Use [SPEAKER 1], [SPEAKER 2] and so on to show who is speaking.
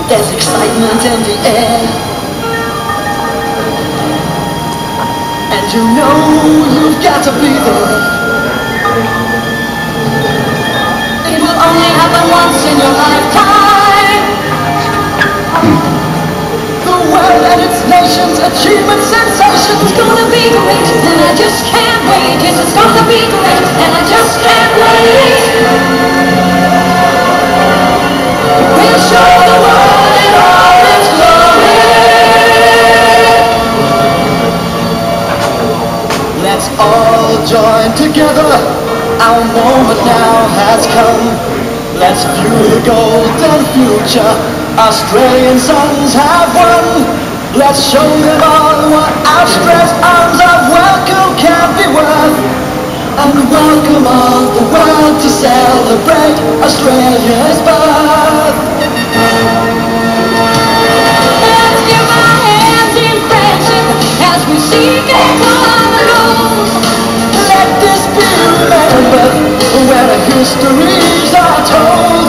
[SPEAKER 1] There's excitement in the air, and you know you've got to be there. It will only happen once in your lifetime. The world and its nations, achievements, sensations. It's gonna be great, and I just can't wait. Yes, it's gonna be great, and I just can't wait. We'll show the world in all its glory. Let's all join together. Our moment now has come. Let's view the golden future Australian sons have won. Let's show them all what outstretched arms of welcome can be worth, and welcome all the world to celebrate Australia's birth. Let's give our hands in friendship as we seek a common goal. Let this be remembered when histories are told.